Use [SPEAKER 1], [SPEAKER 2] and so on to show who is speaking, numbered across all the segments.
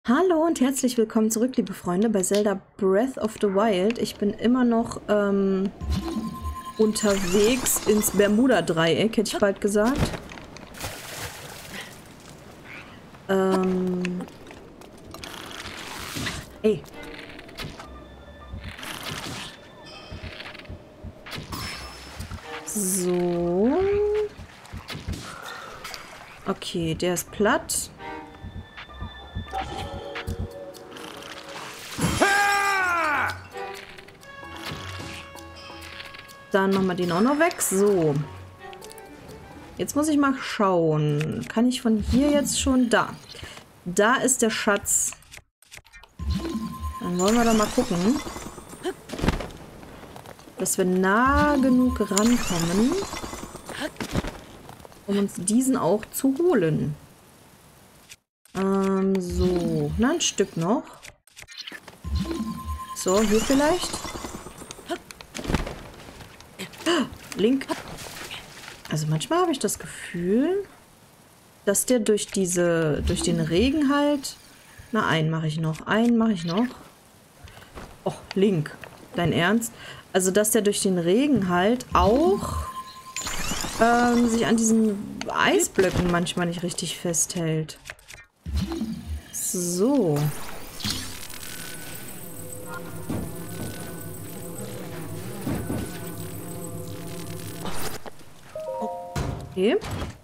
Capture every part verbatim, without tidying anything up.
[SPEAKER 1] Hallo und herzlich willkommen zurück, liebe Freunde, bei Zelda Breath of the Wild. Ich bin immer noch ähm, unterwegs ins Bermuda-Dreieck, hätte ich bald gesagt. Ähm. Ey. So. Okay, der ist platt. Dann machen wir den auch noch weg. So. Jetzt muss ich mal schauen. Kann ich von hier jetzt schon... Da. Da ist der Schatz. Dann wollen wir doch mal gucken, dass wir nah genug rankommen, um uns diesen auch zu holen. Ähm, so. Na, ein Stück noch. So, hier vielleicht. Link. Also manchmal habe ich das Gefühl, dass der durch diese, durch den Regen halt... Na, einen mache ich noch. Einen mache ich noch. Och, Link. Dein Ernst? Also, dass der durch den Regen halt auch ähm, sich an diesen Eisblöcken manchmal nicht richtig festhält. So. Okay.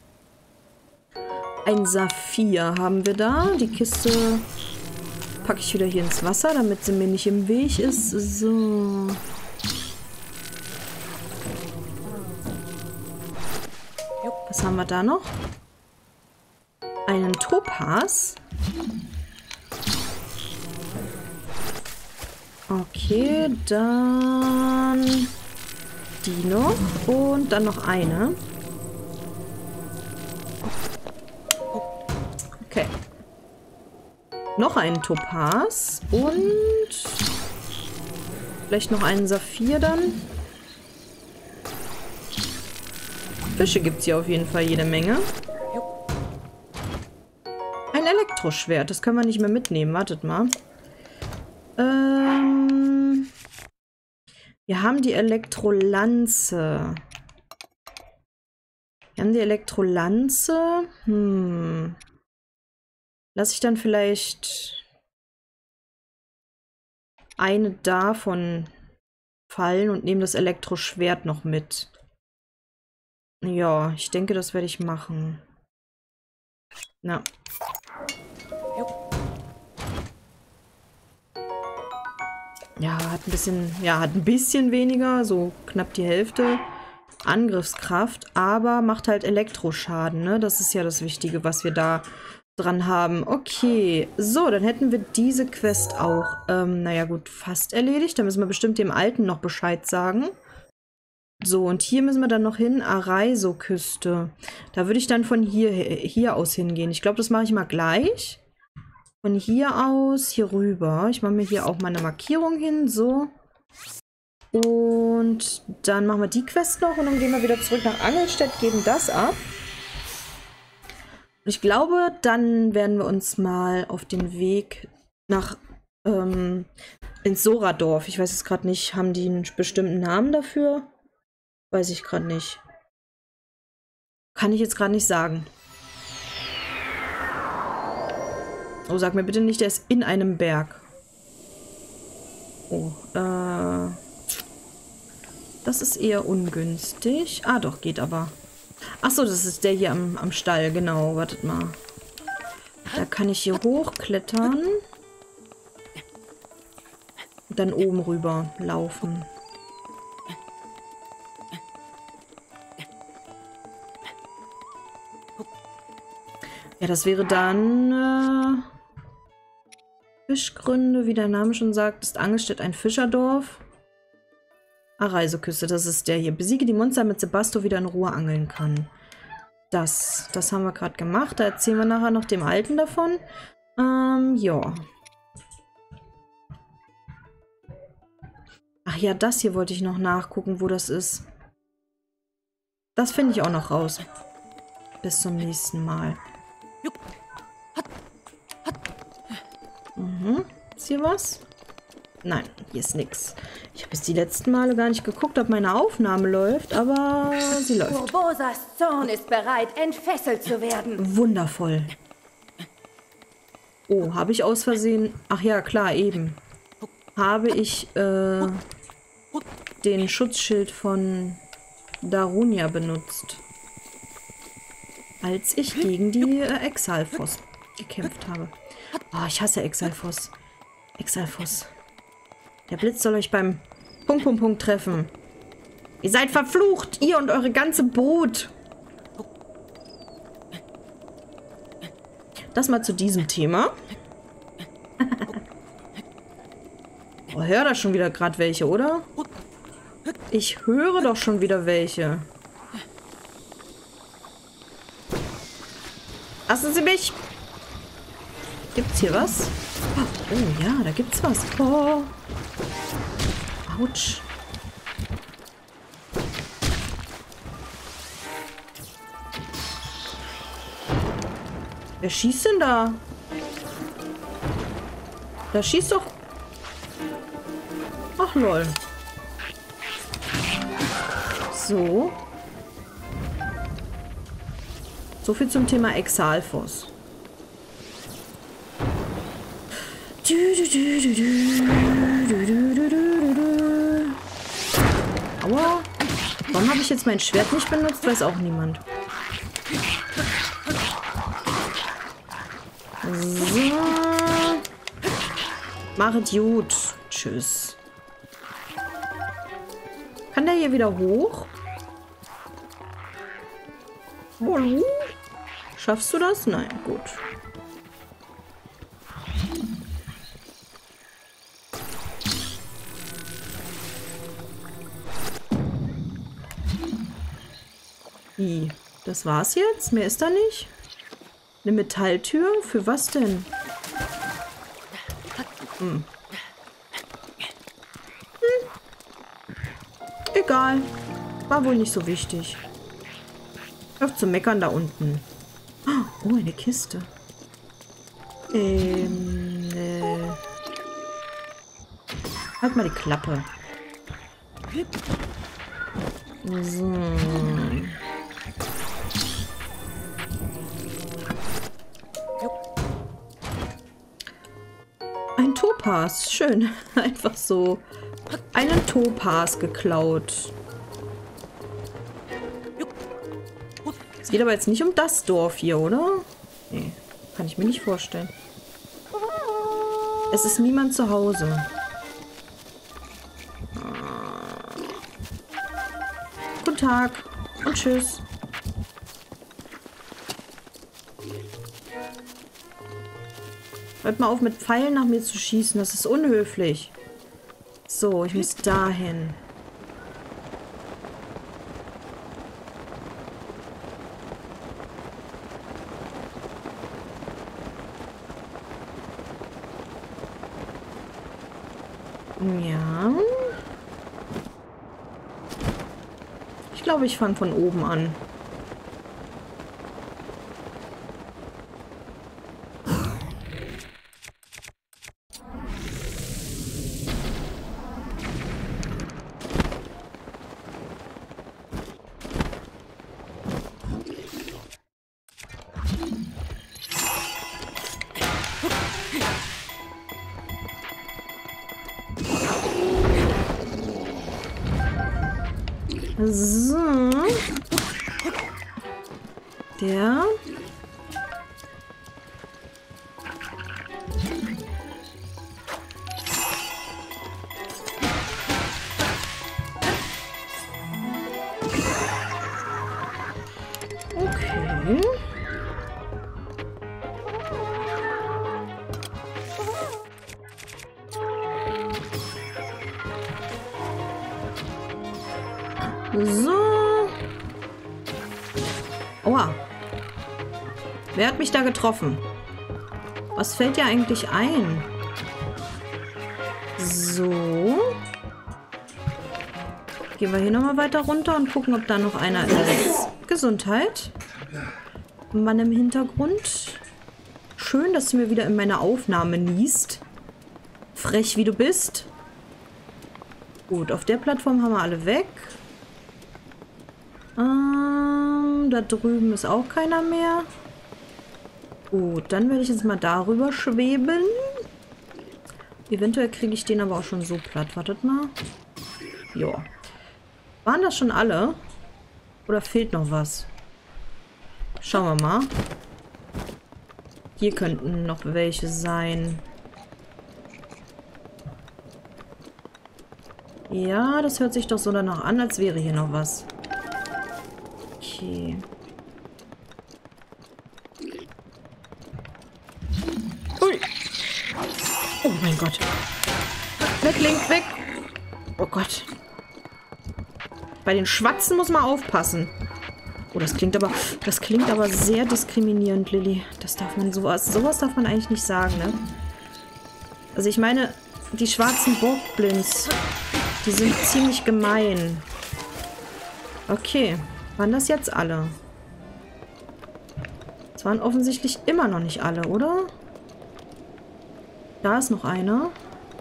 [SPEAKER 1] Ein Saphir haben wir da. Die Kiste packe ich wieder hier ins Wasser, damit sie mir nicht im Weg ist. So. Was haben wir da noch? Einen Topaz. Okay, dann die noch. Und dann noch eine. Okay. Noch einen Topaz und vielleicht noch einen Saphir dann. Fische gibt es hier auf jeden Fall jede Menge. Ein Elektroschwert, das können wir nicht mehr mitnehmen. Wartet mal. Ähm, wir haben die Elektrolanze. Wir haben die Elektrolanze. Hm. Lass ich dann vielleicht eine davon fallen und nehme das Elektroschwert noch mit. Ja, ich denke, das werde ich machen. Na. Ja, hat ein bisschen, ja, hat ein bisschen weniger, so knapp die Hälfte Angriffskraft, aber macht halt Elektroschaden, ne? Das ist ja das Wichtige, was wir da dran haben. Okay, so, dann hätten wir diese Quest auch, ähm, naja gut, fast erledigt. Da müssen wir bestimmt dem Alten noch Bescheid sagen. So, und hier müssen wir dann noch hin, Araizo-Küste. Da würde ich dann von hier, hier aus hingehen. Ich glaube, das mache ich mal gleich. Von hier aus, hier rüber. Ich mache mir hier auch mal eine Markierung hin, so. Und dann machen wir die Quest noch und dann gehen wir wieder zurück nach Angelstedt, geben das ab. Ich glaube, dann werden wir uns mal auf den Weg nach ähm, ins Soradorf. Ich weiß jetzt gerade nicht, haben die einen bestimmten Namen dafür? Weiß ich gerade nicht. Kann ich jetzt gerade nicht sagen. Oh, sag mir bitte nicht, der ist in einem Berg. Oh, äh... das ist eher ungünstig. Ah, doch, geht aber. Achso, das ist der hier am, am Stall, genau. Wartet mal. Da kann ich hier hochklettern. Und dann oben rüber laufen. Ja, das wäre dann... Äh, Fischgründe, wie der Name schon sagt, ist Angelstedt ein Fischerdorf. Araizo-Küste, das ist der hier. Besiege die Monster, damit Sebasto wieder in Ruhe angeln kann. Das, das haben wir gerade gemacht. Da erzählen wir nachher noch dem Alten davon. Ähm, ja. Ach ja, das hier wollte ich noch nachgucken, wo das ist. Das finde ich auch noch raus. Bis zum nächsten Mal. Mhm. Ist hier was? Nein, hier ist nichts. Ich habe jetzt die letzten Male gar nicht geguckt, ob meine Aufnahme läuft, aber sie läuft.
[SPEAKER 2] Urbosas Zorn ist bereit, entfesselt zu werden.
[SPEAKER 1] Wundervoll. Oh, habe ich aus Versehen... Ach ja, klar, eben. Habe ich äh, den Schutzschild von Darunia benutzt. Als ich gegen die äh, Exalfos gekämpft habe. Oh, ich hasse Exalfos. Exalfos. Der Blitz soll euch beim Punkt, Punkt, Punkt treffen. Ihr seid verflucht, ihr und eure ganze Brut. Das mal zu diesem Thema. Oh, hör da schon wieder gerade welche, oder? Ich höre doch schon wieder welche. Lassen Sie mich! Gibt's hier was? Oh ja, da gibt's was. Oh. Autsch. Wer schießt denn da? Da schießt doch... Ach lol. So. So viel zum Thema Exalfos. Aua. Warum habe ich jetzt mein Schwert nicht benutzt? Weiß auch niemand. So. Machet gut. Tschüss. Kann der hier wieder hoch? Hallo? Schaffst du das? Nein, gut. Wie? Das war's jetzt? Mehr ist da nicht? Eine Metalltür? Für was denn? Hm. Hm. Egal. War wohl nicht so wichtig. Hör auf zu meckern da unten. Oh, eine Kiste. Ähm, äh. Halt mal die Klappe. So. Ein Topaz. Schön. Einfach so einen Topaz geklaut. Es geht aber jetzt nicht um das Dorf hier, oder? Nee, kann ich mir nicht vorstellen. Es ist niemand zu Hause. Guten Tag und tschüss. Hört mal auf, mit Pfeilen nach mir zu schießen. Das ist unhöflich. So, ich muss dahin. Ja. Ich glaube, ich fange von oben an. So. Der. Okay. So. Oha. Wer hat mich da getroffen? Was fällt dir eigentlich ein? So. Gehen wir hier nochmal weiter runter und gucken, ob da noch einer ist. Gesundheit. Mann im Hintergrund. schön, dass du mir wieder in meine Aufnahme niest. Frech wie du bist. Gut, auf der Plattform haben wir alle weg. Ähm, da drüben ist auch keiner mehr. Gut, dann werde ich jetzt mal darüber schweben. Eventuell kriege ich den aber auch schon so platt. Wartet mal. Ja. Waren das schon alle? Oder fehlt noch was? Schauen wir mal. Hier könnten noch welche sein. Ja, das hört sich doch so danach an, als wäre hier noch was. Okay. Ui. Oh mein Gott. Weg, Link, weg. Oh Gott. Bei den Schwatzen muss man aufpassen. Oh, das klingt aber, das klingt aber sehr diskriminierend, Lilly. Das darf man sowas, sowas darf man eigentlich nicht sagen, ne? Also ich meine, die schwarzen Bockblins, die sind ziemlich gemein. Okay, waren das jetzt alle? Das waren offensichtlich immer noch nicht alle, oder? Da ist noch einer.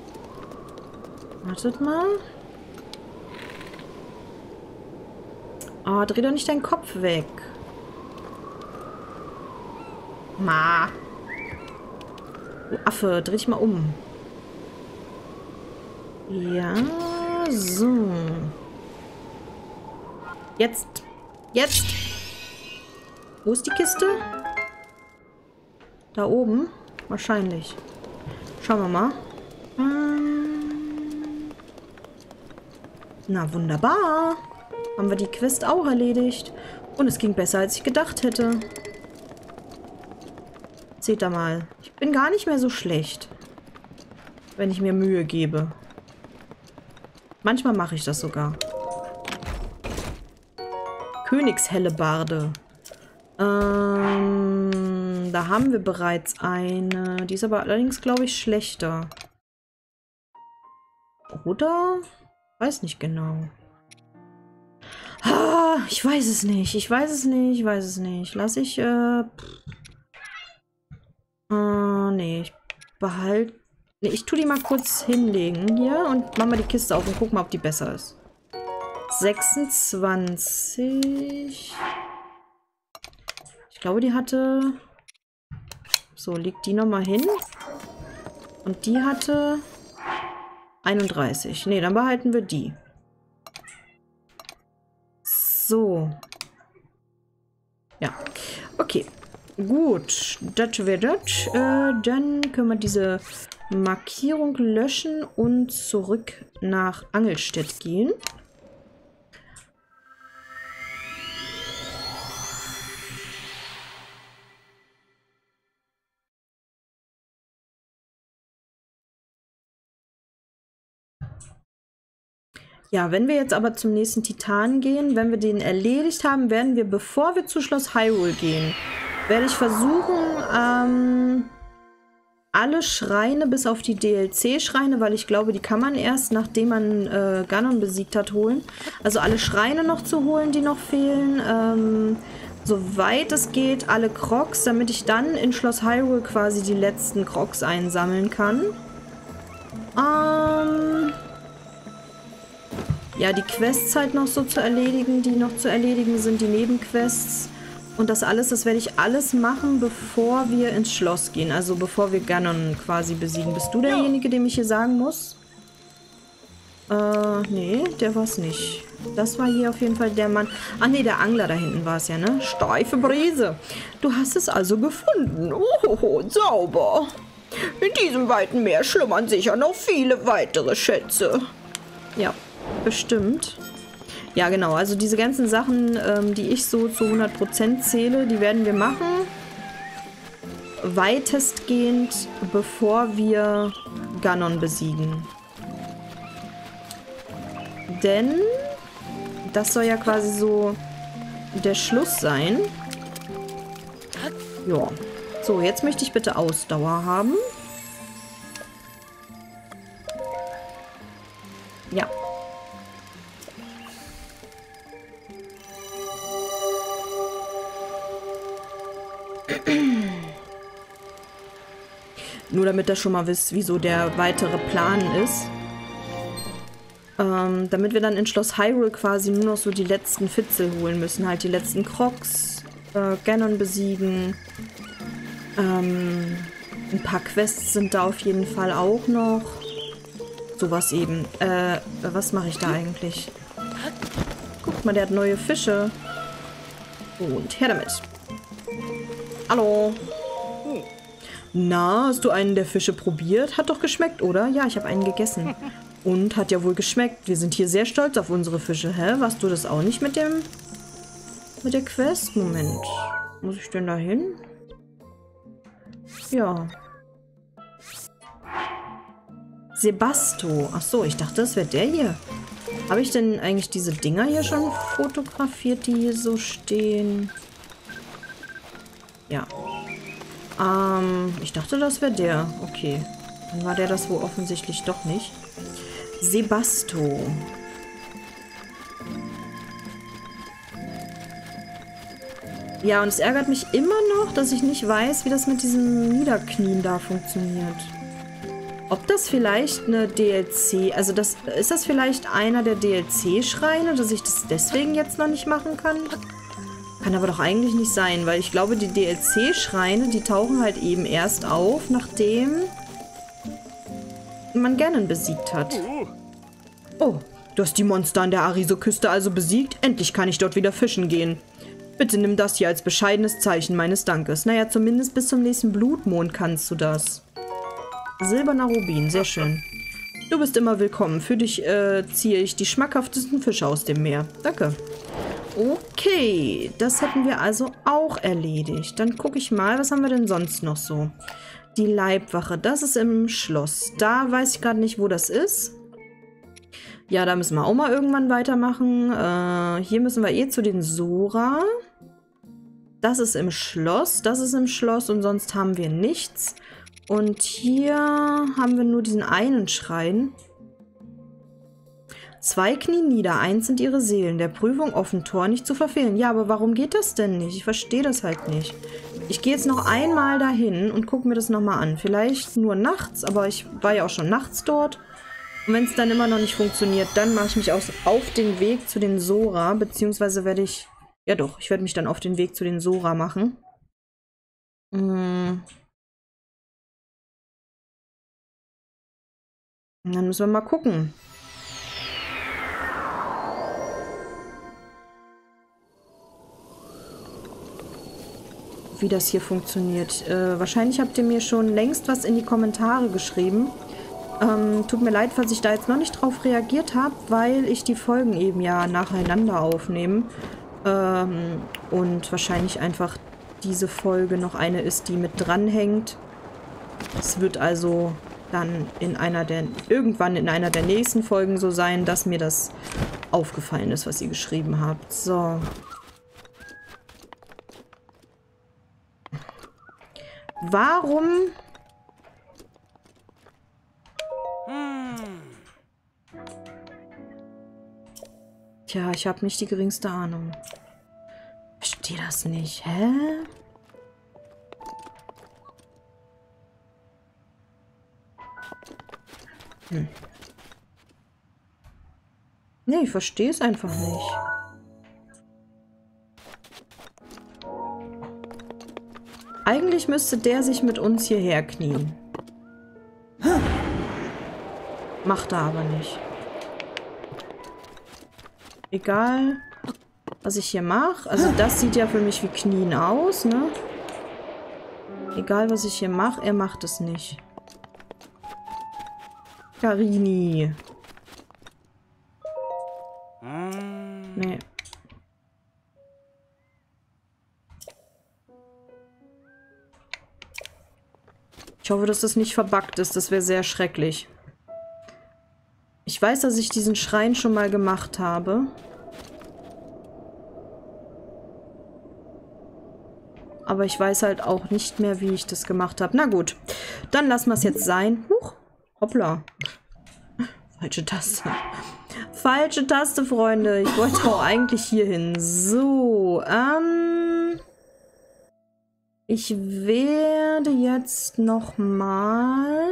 [SPEAKER 1] Wartet mal. Oh, dreh doch nicht deinen Kopf weg. Ma. Du Affe, dreh dich mal um. Ja, so. Jetzt. Jetzt. Wo ist die Kiste? Da oben? Wahrscheinlich. Schauen wir mal. Ähm. Na, wunderbar. Haben wir die Quest auch erledigt. Und es ging besser, als ich gedacht hätte. Seht da mal. Ich bin gar nicht mehr so schlecht. Wenn ich mir Mühe gebe. Manchmal mache ich das sogar. Königshellebarde. Ähm, da haben wir bereits eine. Die ist aber allerdings, glaube ich, schlechter. Oder? Weiß nicht genau. Ah, ich weiß es nicht. Ich weiß es nicht. Ich weiß es nicht. Lass ich, äh... äh nee, ich behalte... Nee, ich tue die mal kurz hinlegen hier und mach mal die Kiste auf und guck mal, ob die besser ist. sechsundzwanzig. Ich glaube, die hatte... So, legt die nochmal hin. Und die hatte... einunddreißig. Nee, dann behalten wir die. So. Ja. Okay. Gut. Das wäre das. Äh, dann können wir diese Markierung löschen und zurück nach Angelstedt gehen. Ja, wenn wir jetzt aber zum nächsten Titan gehen, wenn wir den erledigt haben, werden wir, bevor wir zu Schloss Hyrule gehen, werde ich versuchen, ähm, alle Schreine, bis auf die D L C-Schreine, weil ich glaube, die kann man erst, nachdem man äh, Ganon besiegt hat, holen. Also alle Schreine noch zu holen, die noch fehlen. Ähm, soweit es geht, alle Crocs, damit ich dann in Schloss Hyrule quasi die letzten Crocs einsammeln kann. Ähm... Ja, die Quests halt noch so zu erledigen, die noch zu erledigen sind, die Nebenquests. Und das alles, das werde ich alles machen, bevor wir ins Schloss gehen. Also bevor wir Ganon quasi besiegen. Bist du derjenige, dem ich hier sagen muss? Äh, nee, der war es nicht. Das war hier auf jeden Fall der Mann. Ah, nee, der Angler da hinten war es ja, ne? Steife Brise. Du hast es also gefunden. Oh, sauber. In diesem weiten Meer schlummern sicher noch viele weitere Schätze. Ja. Bestimmt. Ja, genau. Also diese ganzen Sachen, ähm, die ich so zu hundert Prozent zähle, die werden wir machen. Weitestgehend, bevor wir Ganon besiegen. Denn das soll ja quasi so der Schluss sein. Ja. So, jetzt möchte ich bitte Ausdauer haben. Ja. Nur damit ihr schon mal wisst, wieso der weitere Plan ist. Ähm, damit wir dann in Schloss Hyrule quasi nur noch so die letzten Fitzel holen müssen. Halt die letzten Crocs, äh, Ganon besiegen. Ähm, ein paar Quests sind da auf jeden Fall auch noch. Sowas eben. Äh, was mache ich da eigentlich? Guck mal, der hat neue Fische. Und her damit. Hallo. Na, hast du einen der Fische probiert? Hat doch geschmeckt, oder? Ja, ich habe einen gegessen. Und hat ja wohl geschmeckt. Wir sind hier sehr stolz auf unsere Fische. Hä? Warst du das auch nicht mit dem... mit der Quest? Moment. Muss ich denn da hin? Ja. Sebasto. Ach so, ich dachte, das wäre der hier. Habe ich denn eigentlich diese Dinger hier schon fotografiert, die hier so stehen? Ja. Ähm, ich dachte, das wäre der. Okay. Dann war der das wohl offensichtlich doch nicht. Sebasto. Ja, und es ärgert mich immer noch, dass ich nicht weiß, wie das mit diesem Niederknien da funktioniert. Ob das vielleicht eine D L C... Also das ist das vielleicht einer der D L C-Schreine, dass ich das deswegen jetzt noch nicht machen kann? Kann aber doch eigentlich nicht sein, weil ich glaube, die D L C-Schreine, die tauchen halt eben erst auf, nachdem man Ganon besiegt hat. Oh, du hast die Monster an der Ariso-Küste also besiegt? Endlich kann ich dort wieder fischen gehen. Bitte nimm das hier als bescheidenes Zeichen meines Dankes. Naja, zumindest bis zum nächsten Blutmond kannst du das. Silberner Rubin, sehr schön. Du bist immer willkommen. Für dich äh, ziehe ich die schmackhaftesten Fische aus dem Meer. Danke. Okay, das hätten wir also auch erledigt. Dann gucke ich mal, was haben wir denn sonst noch so? Die Leibwache, das ist im Schloss. Da weiß ich gerade nicht, wo das ist. Ja, da müssen wir auch mal irgendwann weitermachen. Äh, hier müssen wir eh zu den Sora. Das ist im Schloss, das ist im Schloss und sonst haben wir nichts. Und hier haben wir nur diesen einen Schrein. Zwei knien nieder, eins sind ihre Seelen. Der Prüfung offen, Tor nicht zu verfehlen. Ja, aber warum geht das denn nicht? Ich verstehe das halt nicht. Ich gehe jetzt noch einmal dahin und gucke mir das nochmal an. Vielleicht nur nachts, aber ich war ja auch schon nachts dort. Und wenn es dann immer noch nicht funktioniert, dann mache ich mich auf, auf den Weg zu den Sora. Beziehungsweise werde ich... Ja doch, ich werde mich dann auf den Weg zu den Sora machen. Hm... Und dann müssen wir mal gucken. Wie das hier funktioniert. Äh, wahrscheinlich habt ihr mir schon längst was in die Kommentare geschrieben. Ähm, tut mir leid, falls ich da jetzt noch nicht drauf reagiert habe, weil ich die Folgen eben ja nacheinander aufnehme. Ähm, und wahrscheinlich einfach diese Folge noch eine ist, die mit dranhängt. Es wird also dann in einer der, irgendwann in einer der nächsten Folgen so sein, dass mir das aufgefallen ist, was ihr geschrieben habt. So. Warum? Tja, ich habe nicht die geringste Ahnung. Ich verstehe das nicht. Hä? Hm. Nee, ich verstehe es einfach nicht. Eigentlich müsste der sich mit uns hierher knien. Macht er aber nicht. Egal, was ich hier mache. Also das sieht ja für mich wie Knien aus, ne? Egal, was ich hier mache, er macht es nicht. Karini. Nee. Ich hoffe, dass das nicht verbuggt ist. Das wäre sehr schrecklich. Ich weiß, dass ich diesen Schrein schon mal gemacht habe. Aber ich weiß halt auch nicht mehr, wie ich das gemacht habe. Na gut, dann lassen wir es jetzt sein. Huch, hoppla. Falsche Taste. Falsche Taste, Freunde. Ich wollte auch eigentlich hier hin. So, ähm... Ich werde jetzt noch mal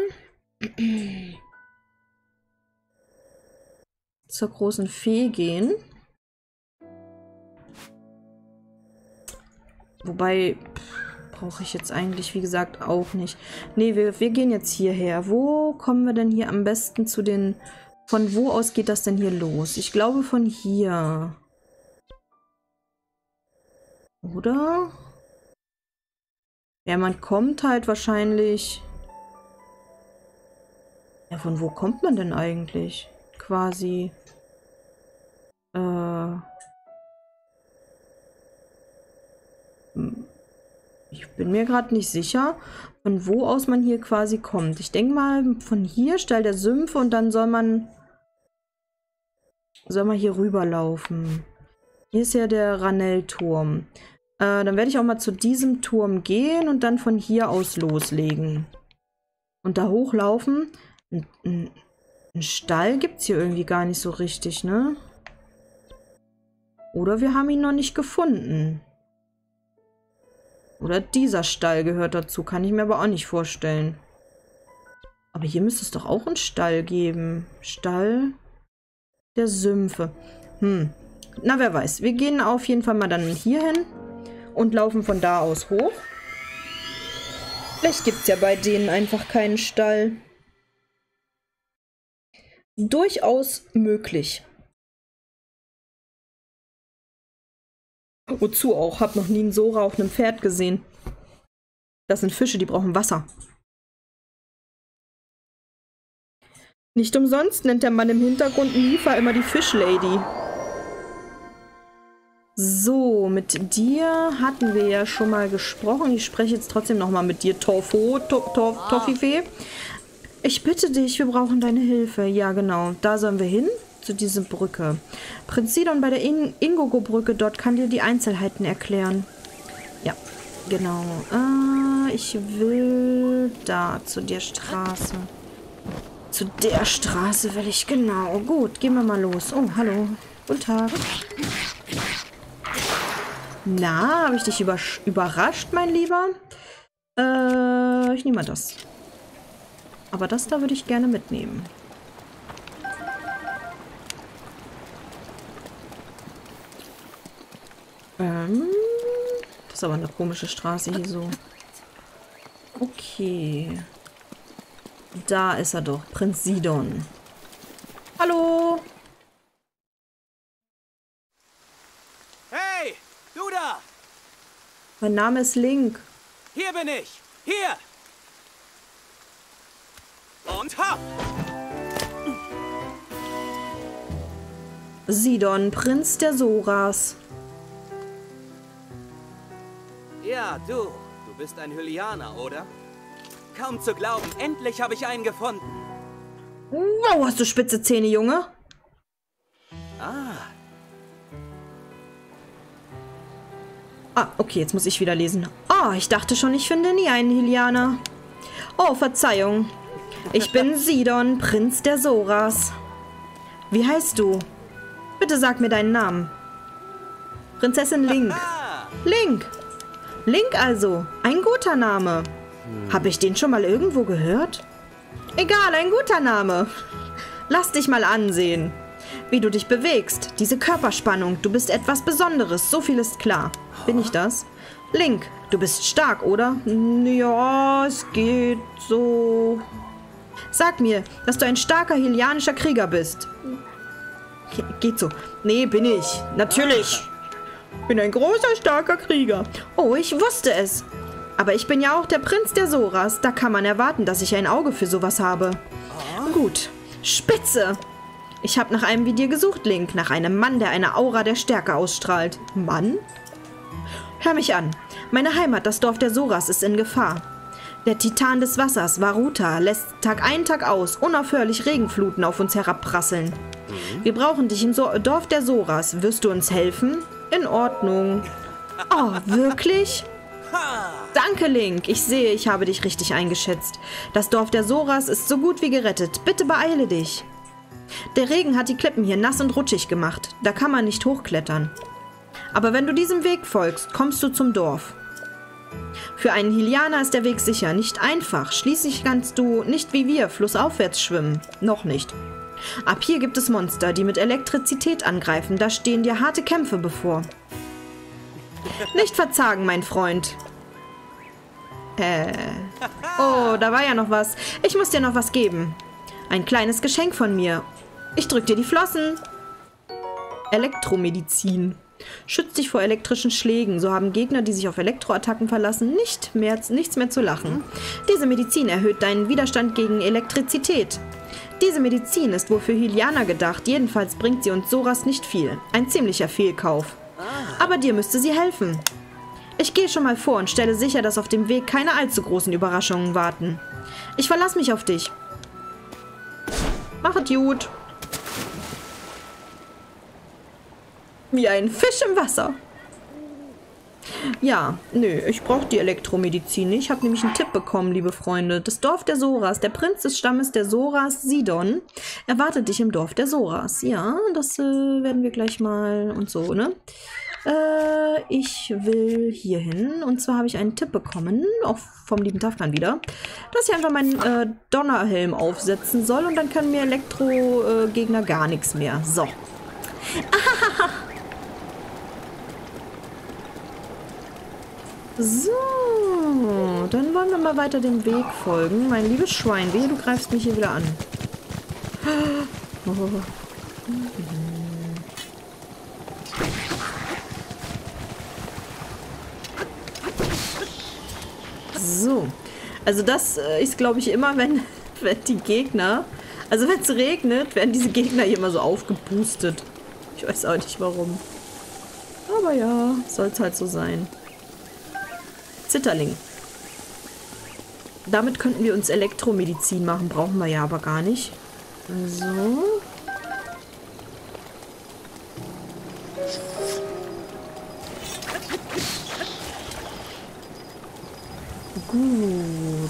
[SPEAKER 1] zur großen Fee gehen. Wobei, brauche ich jetzt eigentlich, wie gesagt, auch nicht. Nee, wir, wir gehen jetzt hierher. Wo kommen wir denn hier am besten zu den... Von wo aus geht das denn hier los? Ich glaube von hier. Oder? Ja, man kommt halt wahrscheinlich... Ja, von wo kommt man denn eigentlich? Quasi... Äh... Ich bin mir gerade nicht sicher, von wo aus man hier quasi kommt. Ich denke mal, von hier, Stall der Sümpfe, und dann soll man... Soll man hier rüberlaufen. Hier ist ja der Ranell-Turm. Äh, dann werde ich auch mal zu diesem Turm gehen und dann von hier aus loslegen. Und da hochlaufen. Ein, ein, ein Stall gibt es hier irgendwie gar nicht so richtig, ne? Oder wir haben ihn noch nicht gefunden. Oder dieser Stall gehört dazu. Kann ich mir aber auch nicht vorstellen. Aber hier müsste es doch auch einen Stall geben. Stall der Sümpfe. Hm. Na, wer weiß. Wir gehen auf jeden Fall mal dann hier hin und laufen von da aus hoch. Vielleicht gibt es ja bei denen einfach keinen Stall. Durchaus möglich. Wozu auch? Hab noch nie einen Sora auf einem Pferd gesehen. Das sind Fische, die brauchen Wasser. Nicht umsonst nennt der Mann im Hintergrund Nifa immer die Fischlady. So, mit dir hatten wir ja schon mal gesprochen. Ich spreche jetzt trotzdem nochmal mit dir, Torfo, to, to, Toffifee. Ich bitte dich, wir brauchen deine Hilfe. Ja, genau. Da sollen wir hin, zu dieser Brücke. Prinz Sidon bei der In Ingogo-Brücke, dort kann dir die Einzelheiten erklären. Ja, genau. Äh, ich will da, zu der Straße. Zu der Straße will ich, genau. Gut, gehen wir mal los. Oh, hallo. Guten Tag. Na, habe ich dich überrascht, mein Lieber? Äh, ich nehme mal das. Aber das da würde ich gerne mitnehmen. Ähm, das ist aber eine komische Straße hier so. Okay. Da ist er doch, Prinz Sidon. Hallo!
[SPEAKER 3] Hey, du da!
[SPEAKER 1] Mein Name ist Link.
[SPEAKER 3] Hier bin ich! Hier! Und hopp!
[SPEAKER 1] Sidon, Prinz der Soras.
[SPEAKER 3] Ja, du. Du bist ein Hylianer, oder? Kaum zu glauben, endlich habe ich einen gefunden.
[SPEAKER 1] Wow, hast du spitze Zähne, Junge?
[SPEAKER 3] Ah.
[SPEAKER 1] Ah, okay, jetzt muss ich wieder lesen. Oh, ich dachte schon, ich finde nie einen Hylianer. Oh, Verzeihung. Ich bin Sidon, Prinz der Soras. Wie heißt du? Bitte sag mir deinen Namen. Prinzessin Link. Link. Link also. Ein guter Name. Habe ich den schon mal irgendwo gehört? Egal, ein guter Name. Lass dich mal ansehen. Wie du dich bewegst. Diese Körperspannung. Du bist etwas Besonderes. So viel ist klar. Bin ich das? Link, du bist stark, oder? Ja, es geht so. Sag mir, dass du ein starker hylianischer Krieger bist. Ge geht so. Nee, bin ich. Natürlich. Bin ein großer, starker Krieger. Oh, ich wusste es. Aber ich bin ja auch der Prinz der Soras. Da kann man erwarten, dass ich ein Auge für sowas habe. Gut. Spitze. Ich habe nach einem wie dir gesucht, Link. Nach einem Mann, der eine Aura der Stärke ausstrahlt. Mann? Hör mich an. Meine Heimat, das Dorf der Soras, ist in Gefahr. Der Titan des Wassers, Varuta, lässt Tag ein, Tag aus unaufhörlich Regenfluten auf uns herabprasseln. Mhm. Wir brauchen dich im so Dorf der Soras. Wirst du uns helfen? In Ordnung. Oh, wirklich? Danke, Link. Ich sehe, ich habe dich richtig eingeschätzt. Das Dorf der Soras ist so gut wie gerettet. Bitte beeile dich. Der Regen hat die Klippen hier nass und rutschig gemacht. Da kann man nicht hochklettern. Aber wenn du diesem Weg folgst, kommst du zum Dorf. Für einen Hylianer ist der Weg sicher nicht einfach. Schließlich kannst du nicht wie wir flussaufwärts schwimmen. Noch nicht. Ab hier gibt es Monster, die mit Elektrizität angreifen. Da stehen dir harte Kämpfe bevor. Nicht verzagen, mein Freund. Äh. Oh, da war ja noch was. Ich muss dir noch was geben. Ein kleines Geschenk von mir. Ich drück dir die Flossen. Elektromedizin. Schützt dich vor elektrischen Schlägen. So haben Gegner, die sich auf Elektroattacken verlassen, nicht mehr, nichts mehr zu lachen. Diese Medizin erhöht deinen Widerstand gegen Elektrizität. Diese Medizin ist wohl für Hylianer gedacht. Jedenfalls bringt sie uns Soras nicht viel. Ein ziemlicher Fehlkauf. Aber dir müsste sie helfen. Ich gehe schon mal vor und stelle sicher, dass auf dem Weg keine allzu großen Überraschungen warten. Ich verlasse mich auf dich. Mach es gut. Wie ein Fisch im Wasser. Ja, nö, ich brauche die Elektromedizin nicht. Ich habe nämlich einen Tipp bekommen, liebe Freunde. Das Dorf der Soras, der Prinz des Stammes der Soras, Sidon, erwartet dich im Dorf der Soras. Ja, das äh, werden wir gleich mal und so, ne? Äh, ich will hier hin. Und zwar habe ich einen Tipp bekommen, auch vom lieben Tafkan wieder, dass ich einfach meinen äh, Donnerhelm aufsetzen soll und dann können mir Elektro-Gegner äh, gar nichts mehr. So. Ahahaha. So, dann wollen wir mal weiter dem Weg folgen. Mein liebes Schwein, wehe, du greifst mich hier wieder an. Oh. So, also das ist, glaube ich, immer, wenn, wenn die Gegner, also wenn es regnet, werden diese Gegner hier immer so aufgepustet. Ich weiß auch nicht warum. Aber ja, soll es halt so sein. Zitterling. Damit könnten wir uns Elektromedizin machen. Brauchen wir ja aber gar nicht. So. Gut.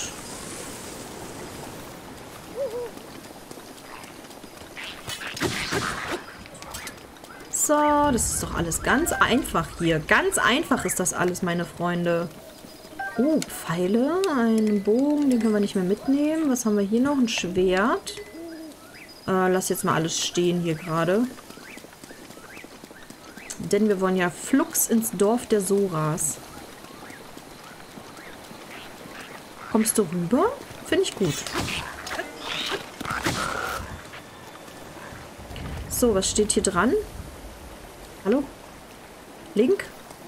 [SPEAKER 1] So, das ist doch alles ganz einfach hier. Ganz einfach ist das alles, meine Freunde. Oh, Pfeile, einen Bogen, den können wir nicht mehr mitnehmen. Was haben wir hier noch? Ein Schwert. Äh, lass jetzt mal alles stehen hier gerade. Denn wir wollen ja flugs ins Dorf der Soras. Kommst du rüber? Finde ich gut. So, was steht hier dran? Hallo? Link?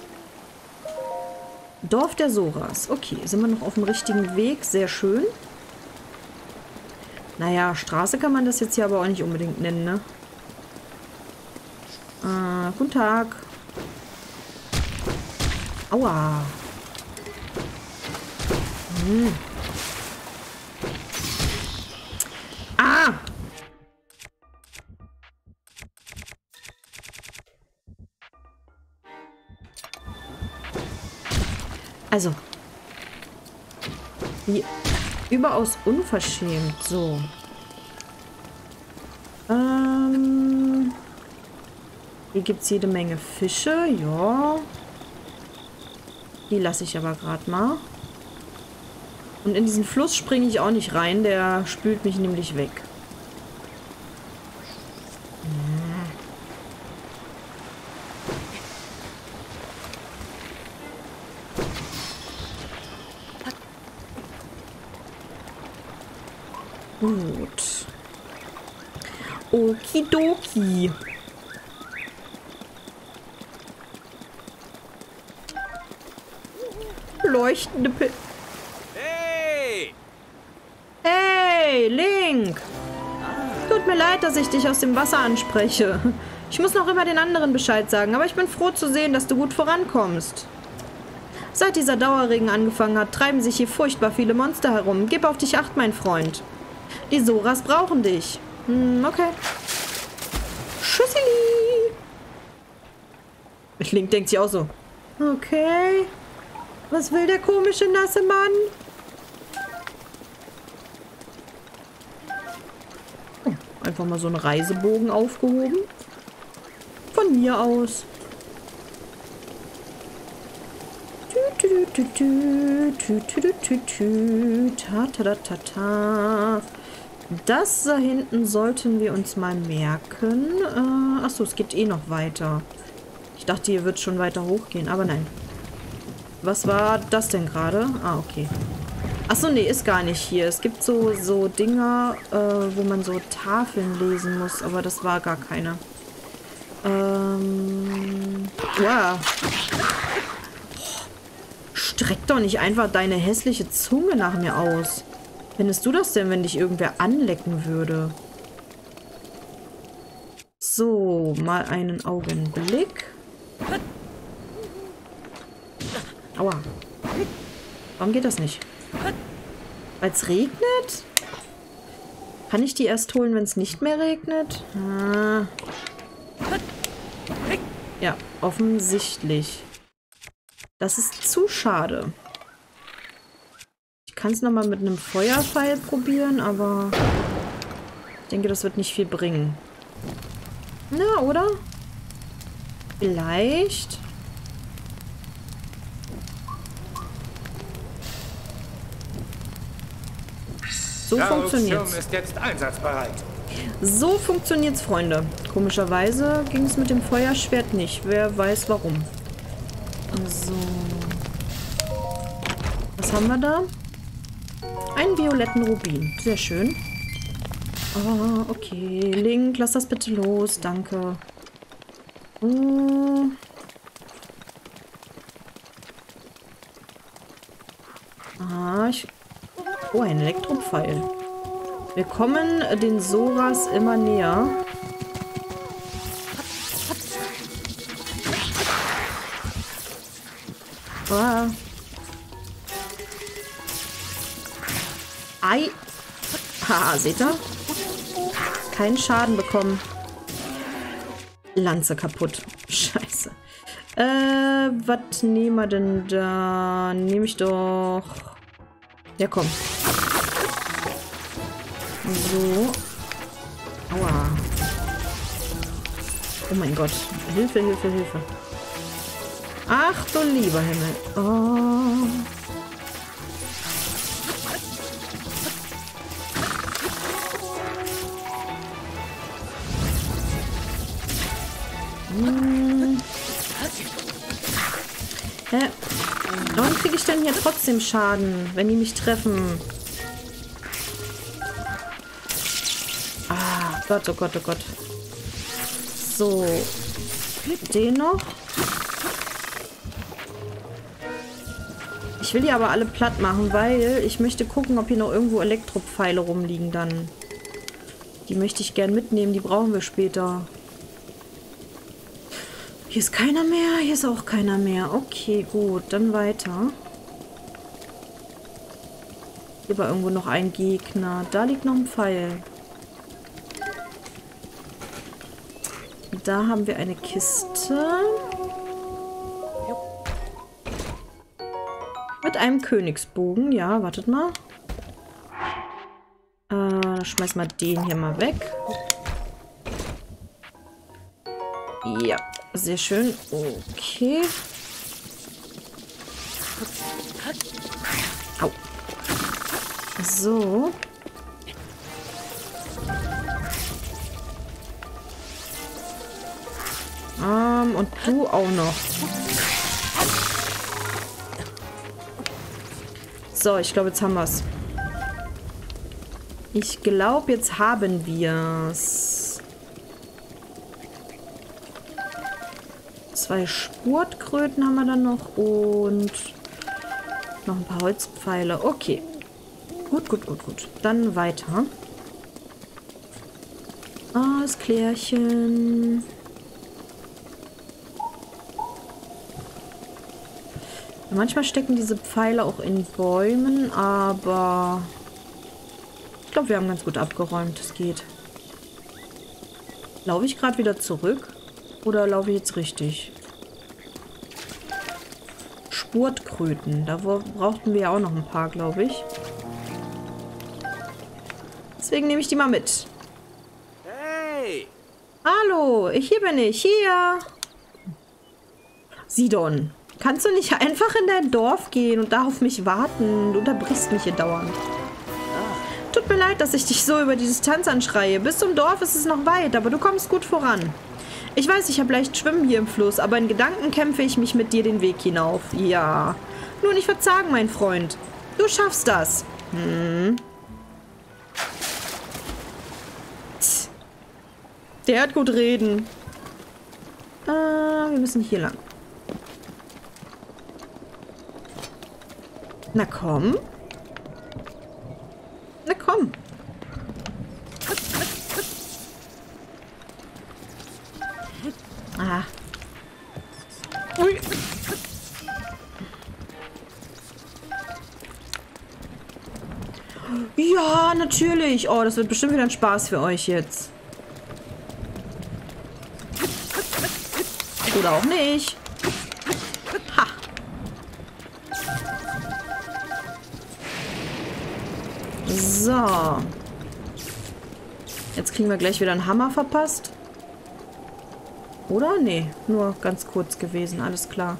[SPEAKER 1] Dorf der Soras. Okay, sind wir noch auf dem richtigen Weg. Sehr schön. Naja, Straße kann man das jetzt hier aber auch nicht unbedingt nennen, ne? Äh, guten Tag. Aua. Hm. Ah! Also. Wie überaus unverschämt. So. Ähm. Hier gibt es jede Menge Fische. Ja. Die lasse ich aber gerade mal. Und in diesen Fluss springe ich auch nicht rein. Der spült mich nämlich weg. Gut. Okidoki. Leuchtende Pil...
[SPEAKER 3] Hey!
[SPEAKER 1] Hey, Link! Tut mir leid, dass ich dich aus dem Wasser anspreche. Ich muss noch immer den anderen Bescheid sagen, aber ich bin froh zu sehen, dass du gut vorankommst. Seit dieser Dauerregen angefangen hat, treiben sich hier furchtbar viele Monster herum. Gib auf dich acht, mein Freund. Die Soras brauchen dich. Hm, okay. Tschüssili! Link denkt sich auch so. Okay. Was will der komische nasse Mann? Oh, einfach mal so einen Reisebogen aufgehoben. Von mir aus. tü, tü, tü, tü, tü, tü, ta, ta, ta, ta, ta. Das da hinten sollten wir uns mal merken. Äh, achso, es geht eh noch weiter. Ich dachte, hier wird schon weiter hochgehen, aber nein. Was war das denn gerade? Ah, okay. Achso, nee, ist gar nicht hier. Es gibt so, so Dinger, äh, wo man so Tafeln lesen muss, aber das war gar keine. Ähm. Wow. Streck doch nicht einfach deine hässliche Zunge nach mir aus. Findest du das denn, wenn dich irgendwer anlecken würde? So, mal einen Augenblick. Aua. Warum geht das nicht? Weil es regnet? Kann ich die erst holen, wenn es nicht mehr regnet? Ah. Ja, offensichtlich. Das ist zu schade. Ich kann es nochmal mit einem Feuerpfeil probieren, aber ich denke, das wird nicht viel bringen. Na, oder? Vielleicht. So funktioniert's.
[SPEAKER 4] ist jetzt einsatzbereit.
[SPEAKER 1] So funktioniert's, Freunde. Komischerweise ging es mit dem Feuerschwert nicht. Wer weiß warum. So. Was haben wir da? Einen violetten Rubin. Sehr schön. Ah, okay. Link, lass das bitte los. Danke. Oh. Ah, ich... Oh, ein Elektropfeil. Wir kommen den Soras immer näher. Ah. Ei. Haha, seht ihr? Keinen Schaden bekommen. Lanze kaputt. Scheiße. Äh, was nehmen wir denn da? Nehme ich doch... Ja, komm. So. Aua. Oh mein Gott. Hilfe, Hilfe, Hilfe. Ach du lieber Himmel. Oh. Hm. Hä? Warum kriege ich denn hier trotzdem Schaden, wenn die mich treffen? Ah, Gott, oh Gott, oh Gott. So. Den noch. Ich will die aber alle platt machen, weil ich möchte gucken, ob hier noch irgendwo Elektropfeile rumliegen dann. Die möchte ich gern mitnehmen, die brauchen wir später. Hier ist keiner mehr, hier ist auch keiner mehr. Okay, gut, dann weiter. Hier war irgendwo noch ein Gegner. Da liegt noch ein Pfeil. Da haben wir eine Kiste. Mit einem Königsbogen. Ja, wartet mal. Äh, schmeiß mal den hier mal weg. Ja, sehr schön. Okay. Au. So. Ähm, und du auch noch. So, ich glaube, jetzt haben wir es. Ich glaube, jetzt haben wir es. Zwei Spurtkröten haben wir dann noch und noch ein paar Holzpfeile. Okay. Gut, gut, gut, gut. Dann weiter. Alles klärchen. Manchmal stecken diese Pfeile auch in Bäumen, aber ich glaube, wir haben ganz gut abgeräumt. Es geht. Laufe ich gerade wieder zurück? Oder laufe ich jetzt richtig? Spurtkröten. Da brauchten wir ja auch noch ein paar, glaube ich. Deswegen nehme ich die mal mit.
[SPEAKER 3] Hey!
[SPEAKER 1] Hallo, hier bin ich. Hier. Sidon. Kannst du nicht einfach in dein Dorf gehen und da auf mich warten? Du unterbrichst mich hier dauernd. Tut mir leid, dass ich dich so über die Distanz anschreie. Bis zum Dorf ist es noch weit, aber du kommst gut voran. Ich weiß, ich habe leicht Schwimmen hier im Fluss, aber in Gedanken kämpfe ich mich mit dir den Weg hinauf. Ja. Nur nicht verzagen, mein Freund. Du schaffst das. Hm. Tch. Der hat gut reden. Äh, wir müssen hier lang. Na komm. Na komm. Ah. Ui. Ja, natürlich. Oh, das wird bestimmt wieder ein Spaß für euch jetzt. Oder auch nicht. Ha. So. Jetzt kriegen wir gleich wieder einen Hammer verpasst. Oder? Nee, nur ganz kurz gewesen. Alles klar.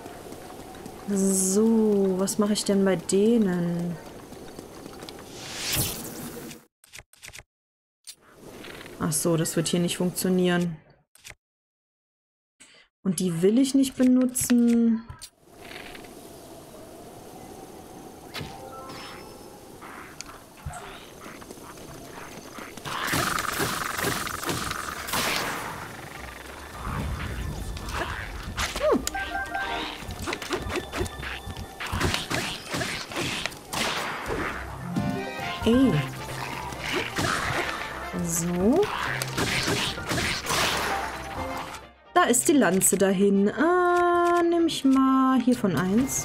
[SPEAKER 1] So, was mache ich denn bei denen? Ach so, das wird hier nicht funktionieren. Und die will ich nicht benutzen. Ey. So. Da ist die Lanze dahin. Ah, nehme ich mal hiervon eins.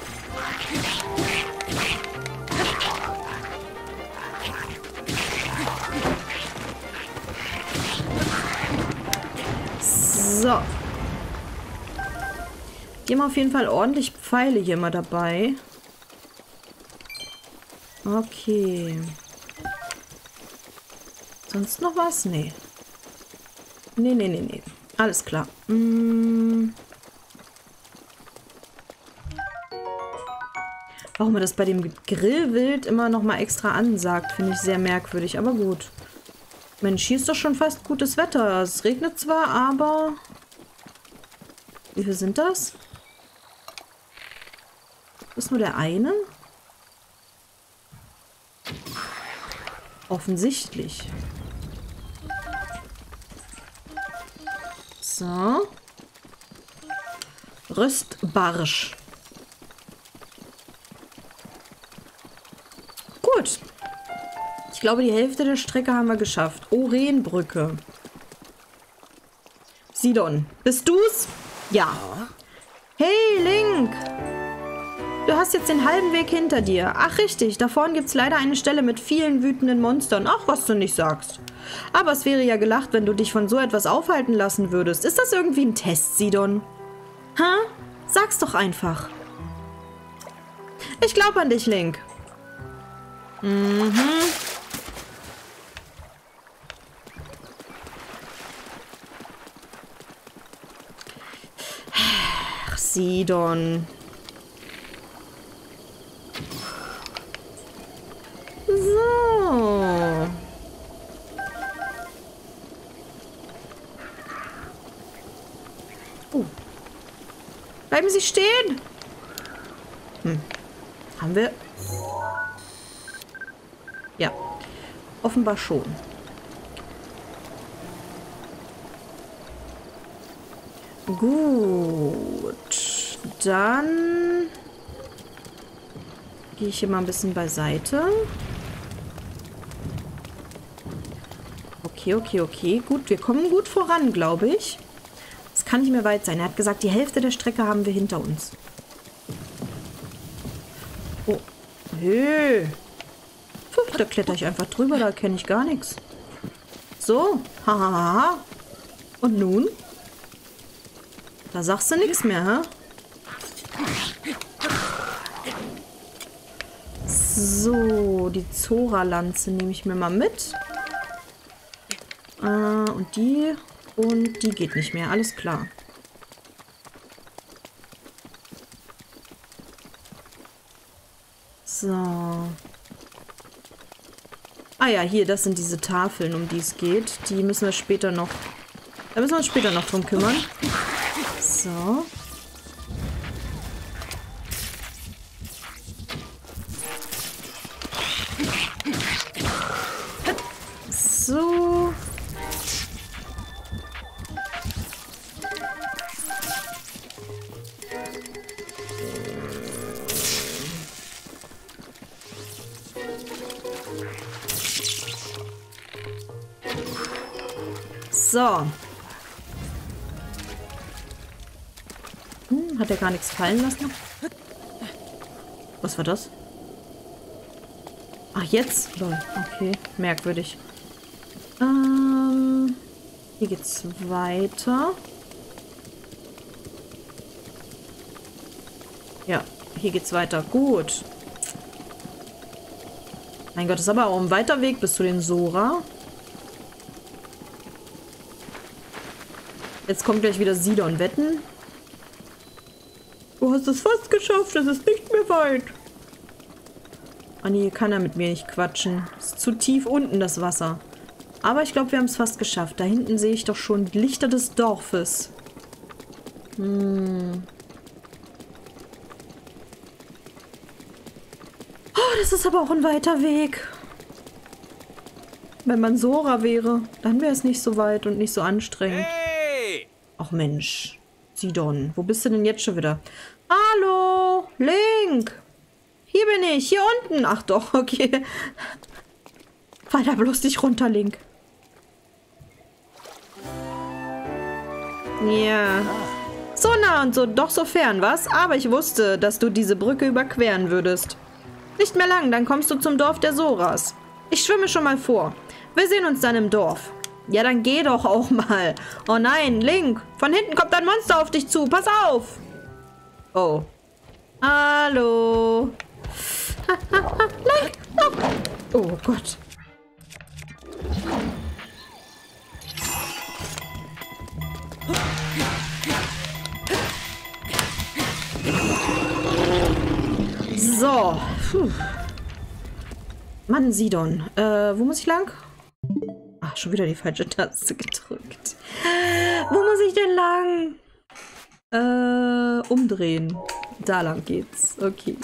[SPEAKER 1] So. Wir haben auf jeden Fall ordentlich Pfeile hier mal dabei. Okay. Sonst noch was? Nee. Nee, nee, nee, nee. Alles klar. Hm. Warum man das bei dem Grillwild immer noch mal extra ansagt, finde ich sehr merkwürdig. Aber gut. Mensch, hier ist doch schon fast gutes Wetter. Es regnet zwar, aber... Wie viele sind das? Ist nur der eine? Offensichtlich. So. Röstbarsch. Gut. Ich glaube, die Hälfte der Strecke haben wir geschafft. Orenbrücke. Sidon, bist du's? Ja. Hey, Link! Du hast jetzt den halben Weg hinter dir. Ach, richtig. Da vorne gibt's leider eine Stelle mit vielen wütenden Monstern. Ach, was du nicht sagst. Aber es wäre ja gelacht, wenn du dich von so etwas aufhalten lassen würdest. Ist das irgendwie ein Test, Sidon? Ha? Sag's doch einfach. Ich glaube an dich, Link. Mhm. Ach, Sidon. So. Oh. Bleiben Sie stehen. Hm. Haben wir... Ja. Offenbar schon. Gut. Dann... gehe ich hier mal ein bisschen beiseite. Okay, okay, okay. Gut, wir kommen gut voran, glaube ich. Das kann nicht mehr weit sein. Er hat gesagt, die Hälfte der Strecke haben wir hinter uns. Oh. Hey. Puh, da kletter ich einfach drüber, da kenne ich gar nichts. So. Hahaha. Und nun? Da sagst du nichts mehr, hä? So, die Zora-Lanze nehme ich mir mal mit. Äh, und die. Und die geht nicht mehr. Alles klar. So. Ah ja, hier, das sind diese Tafeln, um die es geht. Die müssen wir später noch... Da müssen wir uns später noch drum kümmern. So. So. So. Hm, hat er gar nichts fallen lassen? Was war das? Ach, jetzt? Lol. Okay, merkwürdig. Ähm, hier geht's weiter. Ja, hier geht's weiter. Gut. Mein Gott, das ist aber auch ein weiter Weg bis zu den Sora. Jetzt kommt gleich wieder Sidon wetten. Du hast es fast geschafft, es ist nicht mehr weit. Ah nee, kann er mit mir nicht quatschen. Es ist zu tief unten, das Wasser. Aber ich glaube, wir haben es fast geschafft. Da hinten sehe ich doch schon die Lichter des Dorfes. Hm. Oh, das ist aber auch ein weiter Weg. Wenn man Sora wäre, dann wäre es nicht so weit und nicht so anstrengend.
[SPEAKER 3] Hey!
[SPEAKER 1] Ach Mensch, Sidon, wo bist du denn jetzt schon wieder? Hallo, Link! Hier bin ich, hier unten. Ach doch, okay. Fall da bloß nicht runter, Link. Ja. So nah und so doch so fern, was? Aber ich wusste, dass du diese Brücke überqueren würdest. Nicht mehr lang, dann kommst du zum Dorf der Soras. Ich schwimme schon mal vor. Wir sehen uns dann im Dorf. Ja, dann geh doch auch mal. Oh nein, Link, von hinten kommt ein Monster auf dich zu. Pass auf. Oh. Hallo. Link. Oh. Oh Gott. So. Puh. Mann, Sidon. Äh, wo muss ich lang? Ach, schon wieder die falsche Taste gedrückt. Wo muss ich denn lang? Äh, umdrehen. Da lang geht's. Okay.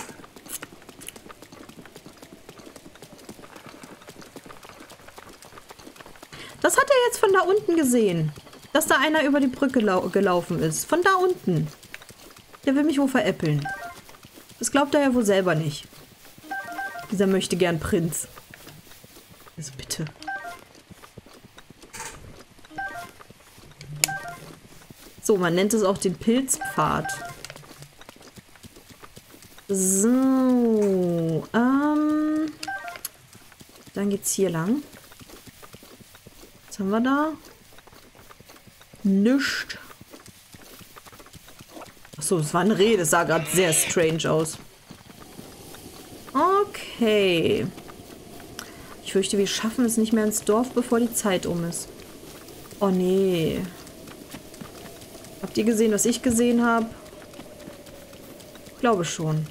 [SPEAKER 1] Das hat er jetzt von da unten gesehen. Dass da einer über die Brücke gelaufen ist. Von da unten. Der will mich wohl veräppeln. Das glaubt er ja wohl selber nicht. Dieser möchte gern Prinz. Also bitte. So, man nennt es auch den Pilzpfad. So. Ähm. Dann geht's hier lang. Was haben wir da? Nischt. Achso, das war ein Reh. Das sah gerade sehr strange aus. Okay. Ich fürchte, wir schaffen es nicht mehr ins Dorf, bevor die Zeit um ist. Oh nee. Habt ihr gesehen, was ich gesehen habe? Glaube schon.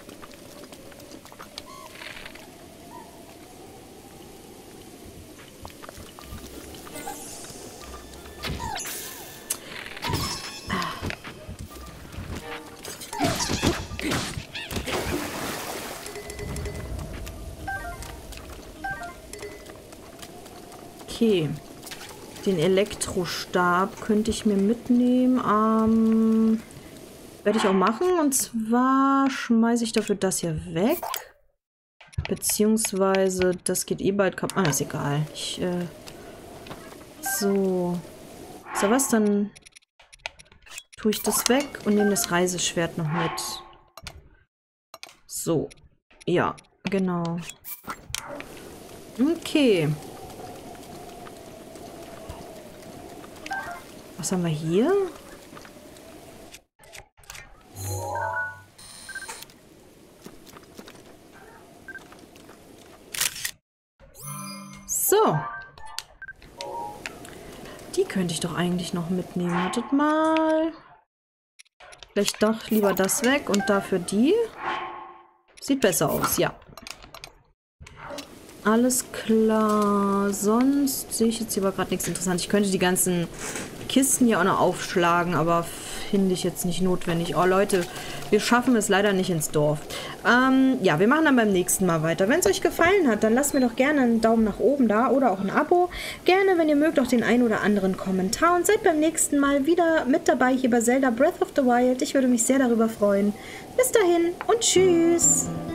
[SPEAKER 1] Okay. Den Elektrostab könnte ich mir mitnehmen. Ähm, werde ich auch machen. Und zwar schmeiße ich dafür das hier weg. Beziehungsweise, das geht eh bald kaputt. Ah, ist egal. Ich, äh, so. So was, dann tue ich das weg und nehme das Reiseschwert noch mit. So. Ja, genau. Okay. Was haben wir hier? So. Die könnte ich doch eigentlich noch mitnehmen. Wartet mal. Vielleicht doch lieber das weg und dafür die. Sieht besser aus, ja. Alles klar. Sonst sehe ich jetzt hier aber gerade nichts Interessantes. Ich könnte die ganzen Kisten hier auch noch aufschlagen, aber finde ich jetzt nicht notwendig. Oh Leute, wir schaffen es leider nicht ins Dorf. Ähm, ja, wir machen dann beim nächsten Mal weiter. Wenn es euch gefallen hat, dann lasst mir doch gerne einen Daumen nach oben da oder auch ein Abo. Gerne, wenn ihr mögt, auch den ein oder anderen Kommentar. Und seid beim nächsten Mal wieder mit dabei hier bei Zelda Breath of the Wild. Ich würde mich sehr darüber freuen. Bis dahin und tschüss!